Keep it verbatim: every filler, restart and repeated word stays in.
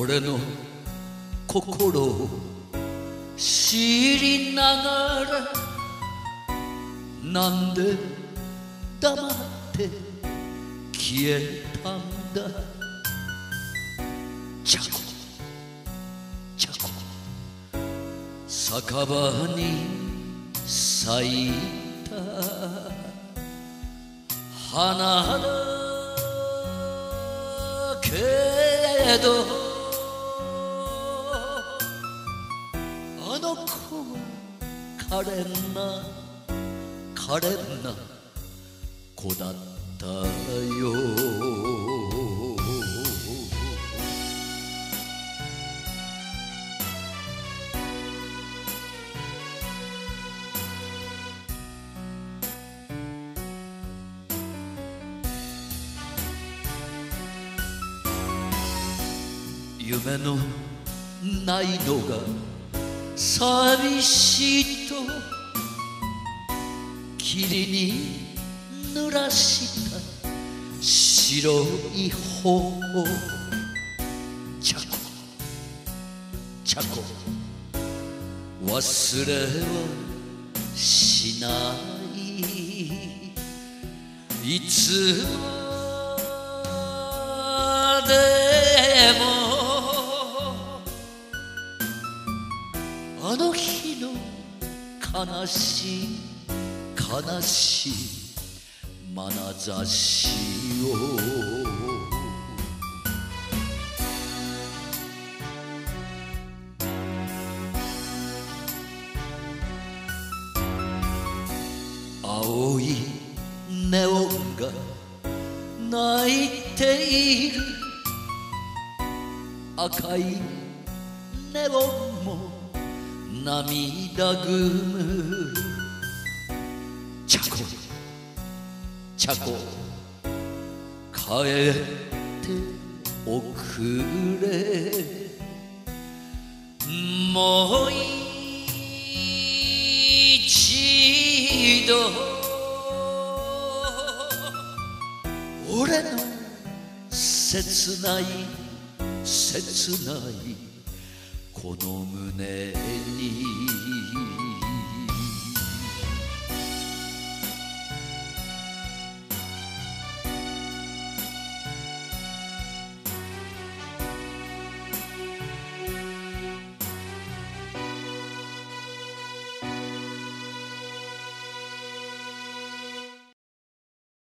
俺の心を知りながらなんで黙って消えたんだ。ちゃこちゃこ酒場に咲いた花だけどあの子は可憐な可憐な子だったよ。夢のないのが寂しいと霧に濡らした白い頬。ちゃこちゃこ忘れはしない。いつまでもあの日の悲しい悲しい眼差しを青いネオンが泣いている。赤いネオンも涙ぐむ。ちゃこちゃこ帰っておくれ。もう一度俺の切ない切ないこの胸に